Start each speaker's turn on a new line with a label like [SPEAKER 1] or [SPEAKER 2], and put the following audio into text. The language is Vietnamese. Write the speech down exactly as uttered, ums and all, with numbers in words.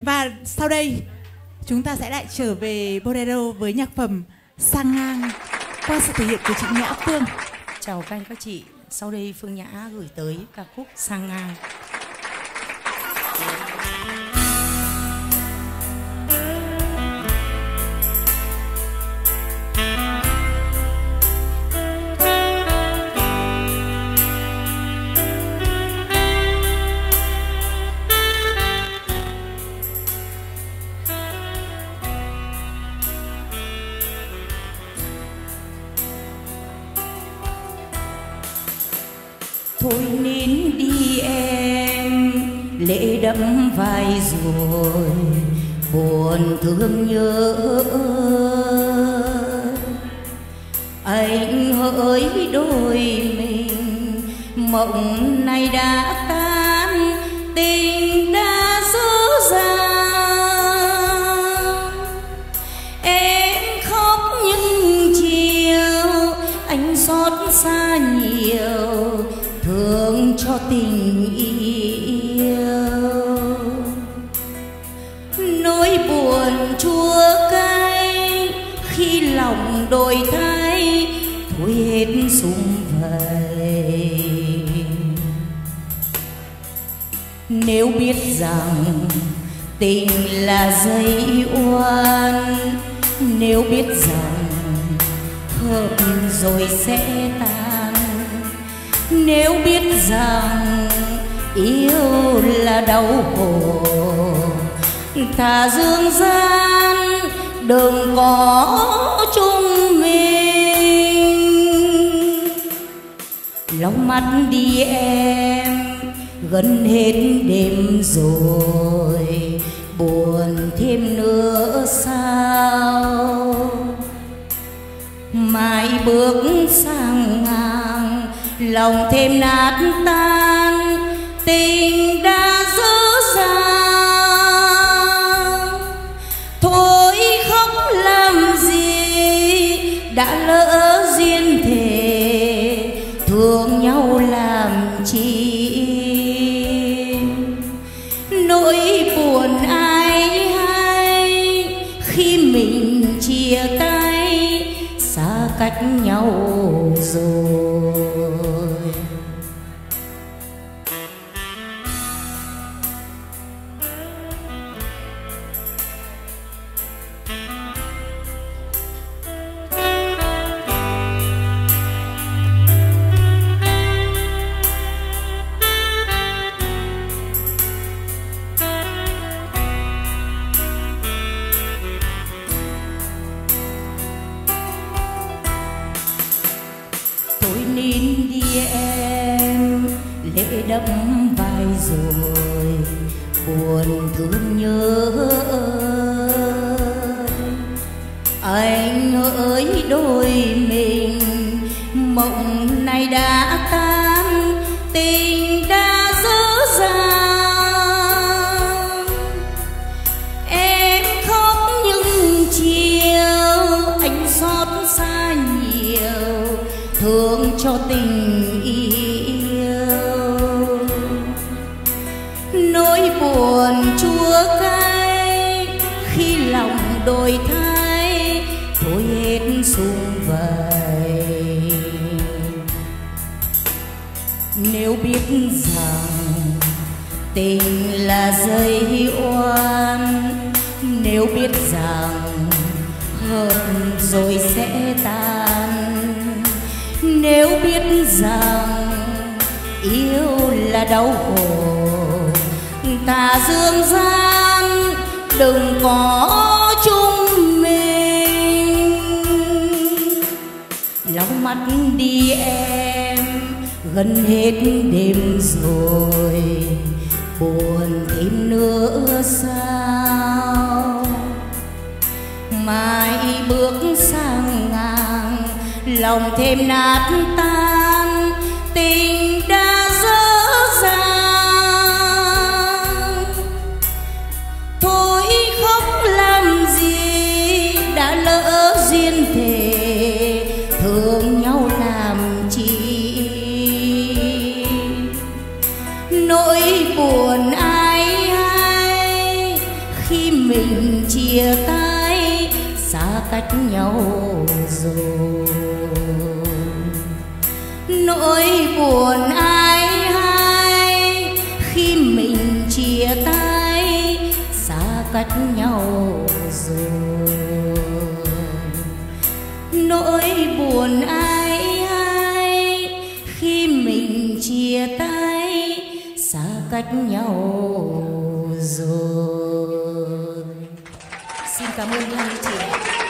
[SPEAKER 1] Và sau đây chúng ta sẽ lại trở về Bolero với nhạc phẩm Sang Ngang qua sự thể hiện của chị Nhã Phương.
[SPEAKER 2] Chào các anh các chị, sau đây Phương Nhã gửi tới ca khúc Sang Ngang.
[SPEAKER 3] Thôi nín đi em, lệ đẫm vai rồi buồn thương nhớ. Anh hỡi đôi mình, mộng này đã tan, tình đã dở dang. Em khóc những chiều, anh xót xa nhiều, thương cho tình yêu. Nỗi buồn chua cay khi lòng đổi thay, thôi hết sum vầy. Nếu biết rằng tình là dây oan, nếu biết rằng hợp rồi sẽ tan, nếu biết rằng yêu là đau khổ, thà dương gian đừng có chung mình. Lau mắt đi em, gần hết đêm rồi, buồn thêm nữa sao? Mai bước sang ngang, lòng thêm nát tan, tình đã dở dang. Thôi khóc làm gì, đã lỡ duyên thề, thương nhau làm chi. Nỗi buồn ai hay khi mình chia tay, xa cách nhau rồi. Nín đi em, lệ đẫm vai rồi buồn thương nhớ. Anh hỡi đôi mình, mộng này đã tan, tình đã dở dang. Em khóc những chiều, anh xót xa nhiều, thương cho tình yêu. Nỗi buồn chua cay khi lòng đổi thay, thôi hết sum vầy. Nếu biết rằng tình là dây oan, nếu biết rằng hợp rồi sẽ tan, nếu biết rằng yêu là đau khổ, thà dương gian đừng có chung mình. Lau mắt đi em, gần hết đêm rồi, buồn thêm nữa sao? Mai bước sang ngang, lòng thêm nát tan, tình đã dở dang. Thôi khóc làm gì, đã lỡ duyên thề, thương nhau làm chi. Nỗi buồn ai hay khi mình chia tay xa cách nhau rồi. Nỗi buồn ai hay khi mình chia tay xa cách nhau rồi. Nỗi buồn ai hay khi mình chia tay xa cách nhau rồi.
[SPEAKER 2] Xin cảm ơn hai chị.